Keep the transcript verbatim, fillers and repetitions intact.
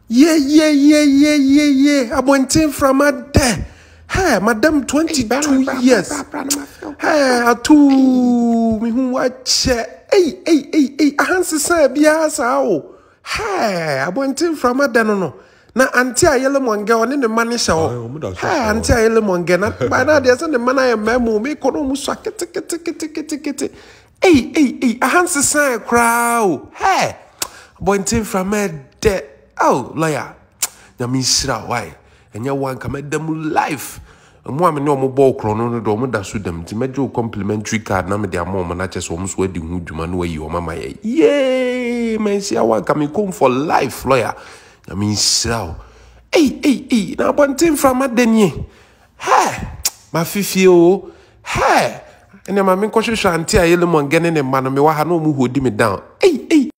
Yeah, yeah, yeah, yeah, yeah, yeah. I went in from a day. Hey, madam, twenty-two years. Hey, I too me who watch. Hey, hey, hey, hey. I hansi say biasa o. Hey, I went in from a day no no. Na auntie a yellow monge on in the money show. Hey, auntie a yellow monge. Na by now there's the man I am memo. Me kono musa kete kete kete kete kete. Hey, hey, hey. I hansi say crowd. Hey, I went in from a day. Oh, lawyer. Na me sira why? And you want come at them life. And one no more ball chrono no do da su them. To make you complimentary card na me their mom and I just almost wedding who do man where you mama. Yay, man, see I want come come for life, lawyer. Na me sira. Hey, hey, hey. Now one thing from a denye. Hey, my fifi oh. Hey. And then my main question shanty a yellow man getting a man me wa no mu hold me down.